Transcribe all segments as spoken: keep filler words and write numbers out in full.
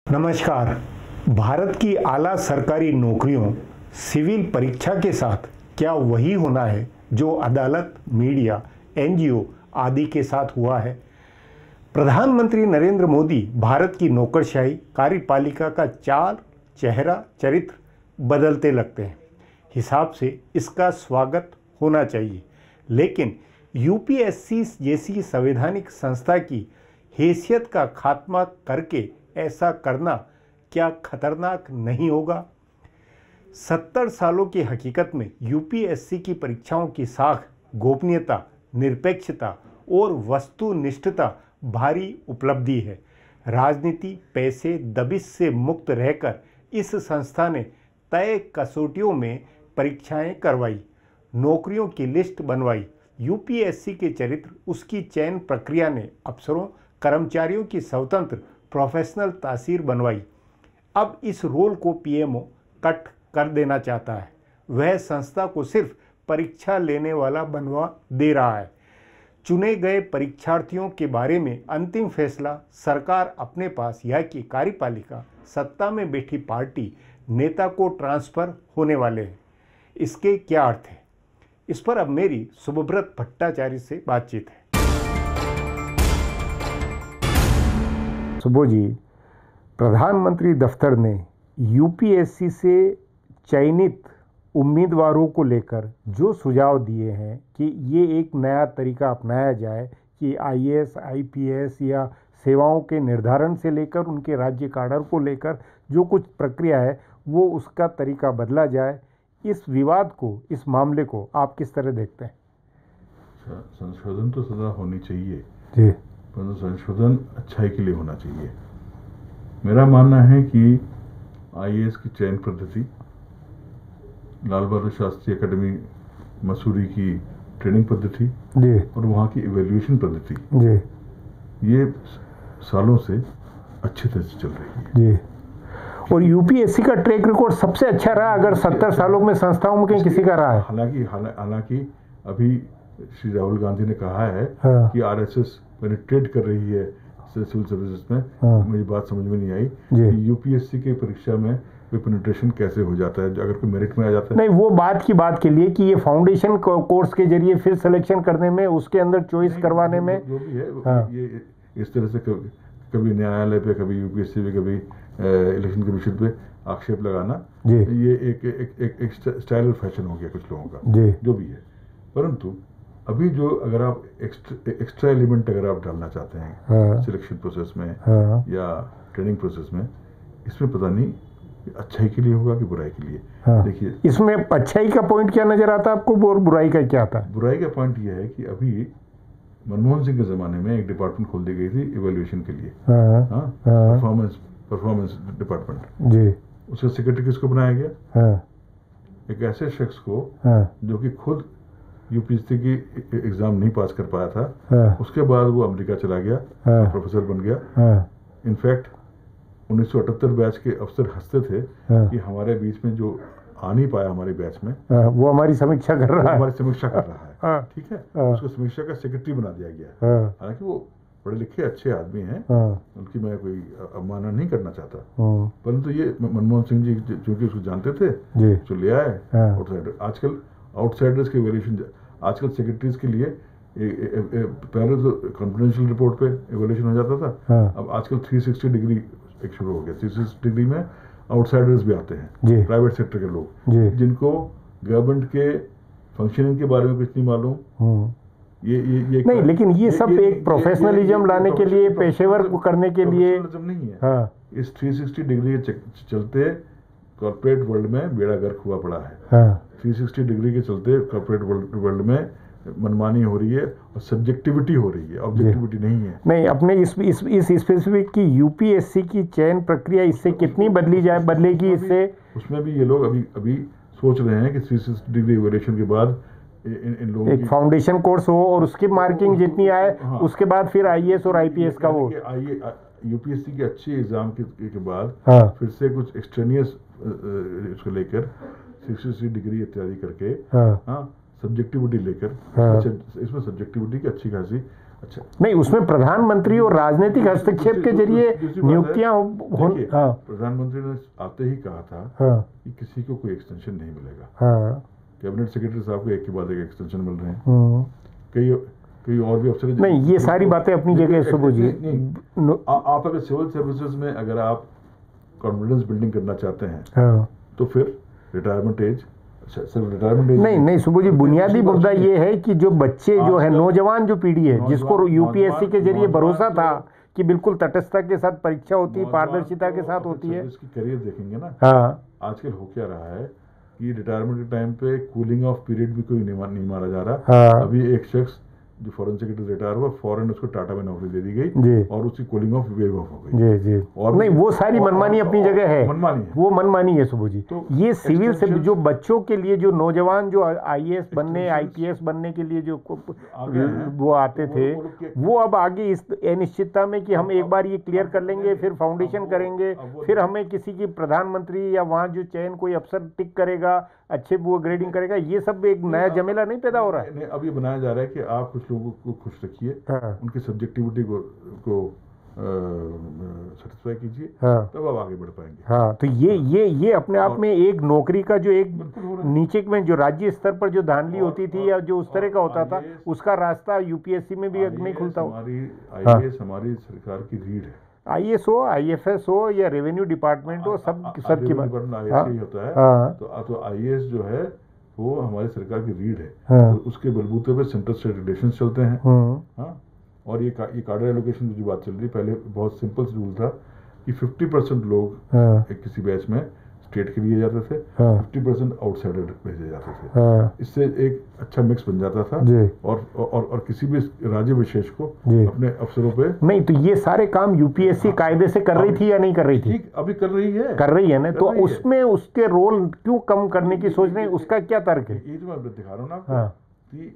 नमस्कार। भारत की आला सरकारी नौकरियों सिविल परीक्षा के साथ क्या वही होना है जो अदालत, मीडिया, एनजीओ आदि के साथ हुआ है? प्रधानमंत्री नरेंद्र मोदी भारत की नौकरशाही कार्यपालिका का चाल, चेहरा, चरित्र बदलते लगते हैं। हिसाब से इसका स्वागत होना चाहिए, लेकिन यूपीएससी जैसी संवैधानिक संस्था की हैसियत का खात्मा करके ऐसा करना क्या खतरनाक नहीं होगा? सत्तर सालों की हकीकत में यूपीएससी की परीक्षाओं की साख गोपनीयता, निरपेक्षता और वस्तुनिष्ठता भारी उपलब्धि है। राजनीति, पैसे, दबिश से मुक्त रहकर इस संस्था ने तय कसौटियों में परीक्षाएं करवाई, नौकरियों की लिस्ट बनवाई। यूपीएससी के चरित्र, उसकी चयन प्रक्रिया ने अफसरों, कर्मचारियों की स्वतंत्र प्रोफेशनल तासीर बनवाई। अब इस रोल को पीएमओ कट कर देना चाहता है। वह संस्था को सिर्फ परीक्षा लेने वाला बनवा दे रहा है। चुने गए परीक्षार्थियों के बारे में अंतिम फैसला सरकार अपने पास या कि कार्यपालिका, सत्ता में बैठी पार्टी, नेता को ट्रांसफर होने वाले हैं। इसके क्या अर्थ है? इस पर अब मेरी शुभव्रत भट्टाचार्य से बातचीत है। सुबो जी, प्रधानमंत्री दफ्तर ने यूपीएससी से चयनित उम्मीदवारों को लेकर जो सुझाव दिए हैं कि ये एक नया तरीका अपनाया जाए कि आईएएस, आईपीएस या सेवाओं के निर्धारण से लेकर उनके राज्य काडर को लेकर जो कुछ प्रक्रिया है वो उसका तरीका बदला जाए। इस विवाद को, इस मामले को आप किस तरह देखते हैं? संशोधन तो सदा होनी चाहिए जी, परंतु संशोधन अच्छाई के लिए होना चाहिए। मेरा मानना है कि आईएएस की चयन पद्धति, लाल बहादुर शास्त्री एकेडमी मसूरी की ट्रेनिंग पद्धति जी, और वहाँ की इवैल्यूएशन पद्धति, जी, ये सालों से अच्छी तरह से चल रही है। जी। और यूपीएससी का ट्रैक रिकॉर्ड सबसे अच्छा रहा अगर सत्तर सालों में संस्थाओं में किसी का रहा है। हालांकि हालांकि अभी श्री राहुल गांधी ने कहा है हाँ। कि आरएसएस पेनिट्रेट कर रही है सिविल सर्विसेज में। हाँ। मुझे बात समझ में नहीं आई जी। कि यूपीएससी के परीक्षा में कोई पेनिट्रेशन कैसे हो जाता है अगर कोई मेरिट में आ जाता है। नहीं, वो बात की बात के लिए कि ये फाउंडेशन कोर्स के जरिए फिर सिलेक्शन करने में, उसके अंदर चॉइस करवाने में, जो भी है हाँ। ये इस तरह से कभी न्यायालय पे, कभी यूपीएससी पे, कभी इलेक्शन कमीशन पे आक्षेप लगाना, ये एक एक एक, एक स्टाइल फैशन हो गया कुछ लोगों का, जो भी है। परंतु अभी जो अगर आप एक्स्ट्रा एक्स्ट्रा एलिमेंट अगर आप डालना चाहते हैं हाँ। सिलेक्शन प्रोसेस में हाँ। या ट्रेनिंग प्रोसेस में, इसमें पता नहीं अच्छाई के लिए होगा कि बुराई के लिए। हाँ। देखिए, इसमें अच्छाई का पॉइंट क्या नजर आता है आपको और बुराई का क्या आता है? बुराई का पॉइंट यह है कि अभी मनमोहन सिंह के ज़माने में एक डिपार्टमेंट खोल दी गई थी इवैल्यूएशन के लिए, परफॉर्मेंस परफॉर्मेंस डिपार्टमेंट जी। उसका सेक्रेटरी किसको बनाया गया? हाँ। एक ऐसे शख्स को हाँ। जो कि खुद यूपीएससी की एग्जाम नहीं पास कर पाया था। हाँ। उसके बाद वो अमेरिका चला गया, हाँ। प्रोफेसर बन गया। हाँ। इनफैक्ट उन्नीस सौ अठहत्तर बैच के अफसर हंसते थे हाँ। कि हमारे बीच में जो आ नहीं पाया हमारे बैच में, हाँ। वो हमारी समीक्षा कर रहा है हमारी समीक्षा कर रहा है हाँ। ठीक है हाँ। उसको समीक्षा का सेक्रेटरी बना दिया गया। हाँ। हालांकि वो पढ़े लिखे अच्छे आदमी हैं, हाँ। उनकी मैं कोई अवमानना नहीं करना चाहता, हाँ। परंतु ये मनमोहन सिंह जी चूंकि उसको जानते थे जो ले आए आउटसाइडर। आजकल आउटसाइडर्स के इवैल्यूएशन, आजकल सेक्रेटरीज के लिए ए, ए, ए, पहले तो कॉन्फिडेंशियल रिपोर्ट पे इवैल्यूएशन हो जाता था, हाँ। अब आजकल तीन सौ साठ डिग्री एक शुरू हो गया। तीन सौ साठ डिग्री में आउटसाइडर्स भी आते हैं, प्राइवेट सेक्टर के लोग जिनको गवर्नमेंट के फंक्शनिंग के बारे में कुछ नहीं मालूम। हाँ। ये ये ये नहीं, लेकिन ये सब एक प्रोफेशनलिज्म लाने के लिए, पेशेवर को करने के लिए नहीं है। हाँ। इस तीन सौ साठ डिग्री के चलते कॉर्पोरेट वर्ल्ड में बेड़ा गर्क हुआ पड़ा है। हाँ। तीन सौ साठ डिग्री के चलते कॉर्पोरेट वर्ल्ड में मनमानी हो रही है और सब्जेक्टिविटी हो रही है, ऑब्जेक्टिविटी नहीं है। नहीं, अपने इस इस इस स्पेसिफिक की यूपीएससी की चयन प्रक्रिया इससे कितनी बदली जाए, बदलेगी इससे? उसमें भी ये लोग अभी अभी सोच रहे हैं कि तीन सौ साठ डिग्री इवैल्यूएशन के बाद इन इन लोगों एक फाउंडेशन कोर्स हो और उसकी मार्किंग जितनी आए, हाँ। उसके बाद फिर आईएएस और आईपीएस का वो यूपीएससी के अच्छे एग्जाम के, के बाद हाँ। फिर से कुछ एक्सट्रेनियस इसको लेकर सिक्सटी डिग्री इत्यादि करके हाँ। हाँ, सब्जेक्टिविटी लेकर हाँ। इसमें सब्जेक्टिविटी की अच्छी खासी अच्छा नहीं, उसमें प्रधानमंत्री और राजनीतिक हस्तक्षेप के जरिए नियुक्तियां हो। हाँ, प्रधानमंत्री ने आते ही कहा था हाँ, कि किसी को कोई एक्सटेंशन नहीं मिलेगा। हाँ, कैबिनेट सेक्रेटरी साहब को एक के बाद एक एक्सटेंशन मिल रहे हैं, कई कई और भी अफसर। नहीं, ये सारी बातें अपनी जगह सुबह जी। आप अगर सिविल सर्विसेज में अगर आप कॉन्फिडेंस बिल्डिंग करना चाहते हैं, हाँ, तो फिर रिटायरमेंट एज रिटायरमेंट एज नहीं नहीं सुबह जी, बुनियादी मुद्दा ये है कि जो बच्चे जो है, नौजवान जो पीढ़ी है, जिसको यूपीएससी के जरिए भरोसा था कि बिल्कुल तटस्थता के साथ परीक्षा होती है, पारदर्शिता के साथ होती है। इसकी करियर देखेंगे ना। हाँ, आजकल हो क्या रहा है कि रिटायरमेंट के टाइम पे कूलिंग ऑफ पीरियड भी कोई नहीं, नहीं मारा जा रहा। हाँ, अभी एक शख्स जो फॉरेन सेक्रेटरी रिटायर हुआ, फॉरेन उसको टाटा में नौकरी दे दी गई जी, और उसकी कूलिंग ऑफ वेव ऑफ हो गई जी जी। और नहीं, वो सारी मनमानी अपनी जगह है, मनमानी है, वो मनमानी है सुबह जी। तो ये सिविल से जो बच्चों के लिए, जो नौजवान जो आईएएस बनने, आईपीएस बनने के लिए जो वो आते थे, वो अब आगे इस अनिश्चितता में कि हम एक बार ये क्लियर कर लेंगे, फिर फाउंडेशन करेंगे, फिर हमें किसी की प्रधानमंत्री या वहाँ जो चयन कोई अफसर टिक करेगा, अच्छे वो ग्रेडिंग करेगा, ये सब एक नया जमेला नहीं पैदा हो रहा है। अब ये बनाया जा रहा है कि आप कुछ लोगों को खुश रखिए, हाँ, उनकी सब्जेक्टिविटी को को सेटिस्फाई कीजिए, हाँ, तब आप आगे बढ़ पाएंगे। हाँ, तो ये ये ये अपने आप में एक नौकरी का जो एक नीचे में जो राज्य स्तर पर जो धांधली होती थी या जो उस तरह का होता था, उसका रास्ता यूपीएससी में भी नहीं खुलता हो। हमारी आईएएस हमारी सरकार की रीढ़ है। आईएएस हो, आईएफएस हो या रेवेन्यू डिपार्टमेंट हो, सब सब की बात आईएएस होता है। तो तो आईएएस जो है वो हमारी सरकार की रीढ़ है। हाँ, तो उसके बलबूते पे सेंट्रल स्टेट रिलेशंस चलते हैं। हाँ, और ये का, ये कार्डर एलोकेशन की जो बात चल रही है, पहले बहुत सिंपल रूल था कि पचास परसेंट लोग, हाँ, एक किसी बैच में स्टेट के लिए जाते थे, हाँ, पचास परसेंट आउटसाइडर भेजे जाते थे। हाँ, इससे एक अच्छा मिक्स बन जाता था और और और किसी भी राज्य विशेष को अपने अफसरों पे नहीं। तो ये सारे काम यूपीएससी कायदे से कर रही थी या नहीं कर रही थी? ठीक, अभी कर रही है, कर रही है ना। तो उसमें उसके रोल क्यों कम करने की सोच रहे हैं, उसका क्या तर्क है? ये जो मैं दिखा रहा हूँ ना, हाँ, कि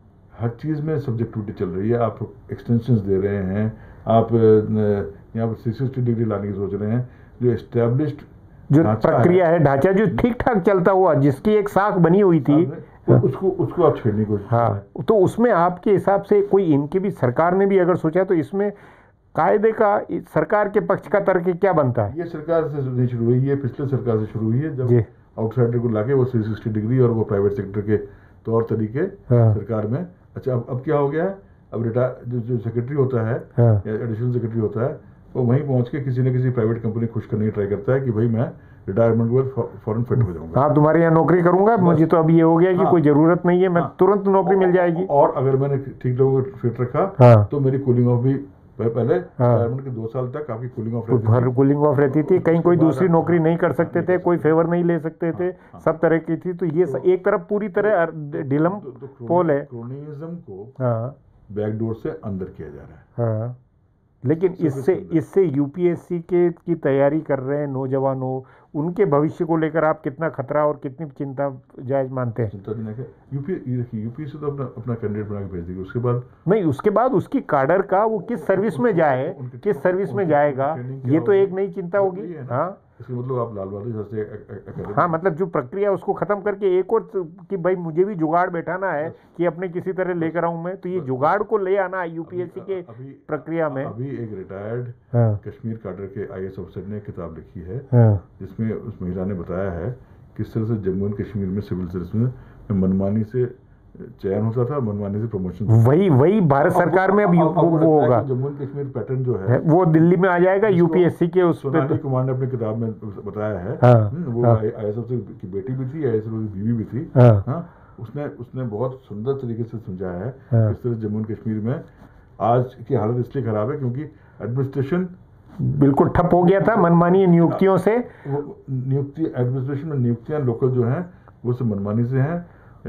हर चीज़ में सब्जेक्टिविटी चल रही है। आप एक्सटेंशंस दे रहे हैं, आप यहाँ पर सिक्सटी डिग्री लाने की सोच रहे हैं। जो एस्टेब्लिश्ड जो प्रक्रिया है, ढांचा जो ठीक ठाक चलता हुआ, जिसकी एक साख बनी हुई थी, उसको उसको आप छेड़ने की कोशिश। हाँ, तो उसमें आपके हिसाब से कोई, इनकी भी सरकार ने भी अगर सोचा तो इसमें कायदे का सरकार के पक्ष का तर्क क्या बनता है? ये सरकार से नहीं शुरू हुई है, पिछले सरकार से शुरू हुई है, जब आउटसाइडर को लाके वो थ्री सिक्सटी डिग्री और वो प्राइवेट सेक्टर के तौर तरीके, हाँ, सरकार में। अच्छा, अब अब क्या हो गया है, अब रिटायर जो जो सेक्रेटरी होता है, हाँ, या एडिशनल सेक्रेटरी होता है, वो वहीं पहुंच के किसी न किसी प्राइवेट कंपनी खुश करने की ट्राई करता है कि भाई मैं रिटायरमेंट के बाद फॉरेन फिट हो जाऊंगा। हाँ, तुम्हारे यहाँ नौकरी करूंगा, मुझे तो अब ये हो गया कि हाँ, कोई जरूरत नहीं है, मैं हाँ, तुरंत नौकरी मिल जाएगी। और अगर मैंने ठीक लोगों को फिट रखा, हाँ, तो मेरी कूलिंग ऑफ भी पहले रिटायरमेंट के दो साल तक आपकी कूलिंग ऑफ रहती कूलिंग ऑफ रहती थी, कहीं कोई दूसरी नौकरी नहीं कर सकते थे, कोई फेवर नहीं ले सकते थे, सब तरह की थी। तो ये एक तरफ पूरी तरह डिलम पोल है, क्रोनिज्म को बैकडोर से अंदर किया जा रहा है। हाँ, लेकिन इससे इससे यूपीएससी के की तैयारी कर रहे हैं नौजवानों, उनके भविष्य को लेकर आप कितना खतरा और कितनी चिंता जायज मानते हैं? चिंता नहीं है, यूपी देखिए, यूपीएससी तो अपना अपना कैंडिडेट बना के भेज देगी, उसके बाद नहीं, उसके बाद उसकी काडर का वो किस सर्विस में जाए, किस सर्विस में जाएगा, ये तो एक नई चिंता होगी। हाँ, इसका मतलब आप लाल बहादुर शास्त्री, हाँ, मतलब जो प्रक्रिया उसको खत्म करके एक और कि भाई मुझे भी जुगाड़ बैठाना है कि अपने किसी तरह लेकर आऊं मैं, तो ये जुगाड़ को ले आना यूपीएससी के प्रक्रिया में। अभी एक रिटायर्ड कश्मीर काडर के आईएएस अफसर ने किताब लिखी है, जिसमें उस महिला ने बताया है किस तरह से जम्मू एंड कश्मीर में सिविल सर्विस में मनमानी से चयन होता था, मनमानी से प्रमोशन। वही वही भारत सरकार में अब वो होगा, जम्मू एंड कश्मीर पैटर्न जो है वो दिल्ली में आ जाएगा यूपीएससी के उस पे। सोनाली कुमार ने अपनी किताब में बताया है, हाँ, वो आईएएस अफसर की बेटी भी थी, आईएएस अफसर की बीवी भी थी। हाँ, हाँ, उसने उसने बहुत सुंदर तरीके से समझाया है हाँ, किस तरह जम्मू एंड कश्मीर में आज की हालत इसलिए खराब है क्योंकि एडमिनिस्ट्रेशन बिल्कुल ठप हो गया था मनमानी नियुक्तियों से। नियुक्ति एडमिनिस्ट्रेशन में नियुक्तियां लोकल जो हैं वो सब मनमानी से हैं,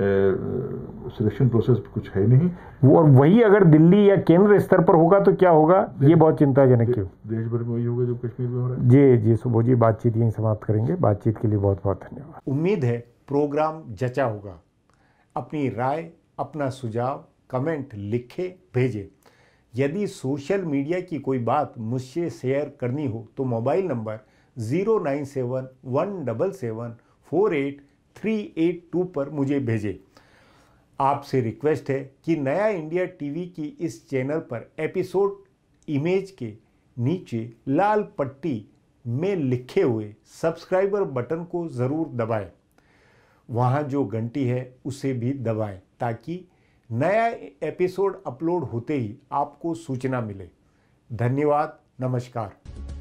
सिलेक्शन प्रोसेस कुछ है नहीं। वो और वही अगर दिल्ली या केंद्र स्तर पर होगा तो क्या होगा, ये बहुत चिंताजनक है। देश भर में वही होगा जो कश्मीर में हो रहा है। जी जी सुबह जी, बातचीत यहीं समाप्त करेंगे। बातचीत के लिए बहुत बहुत धन्यवाद। उम्मीद है प्रोग्राम जचा होगा। अपनी राय, अपना सुझाव कमेंट लिखे भेजें। यदि सोशल मीडिया की कोई बात मुझसे शेयर करनी हो तो mobile number zero nine seven one seven seven four eight three eight two पर मुझे भेजें। आपसे रिक्वेस्ट है कि नया इंडिया टीवी की इस चैनल पर एपिसोड इमेज के नीचे लाल पट्टी में लिखे हुए सब्सक्राइबर बटन को ज़रूर दबाएं। वहाँ जो घंटी है उसे भी दबाएं ताकि नया एपिसोड अपलोड होते ही आपको सूचना मिले। धन्यवाद, नमस्कार।